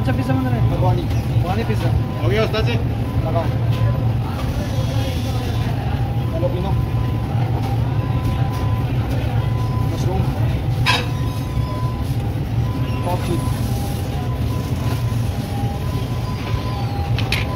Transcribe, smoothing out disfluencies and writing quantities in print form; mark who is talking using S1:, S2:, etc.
S1: अच्छा पिज्जा बन रहा है, भगवानी पिज्जा
S2: हो गया उस्ताद जी।
S1: लगाओ। हेलो पिनो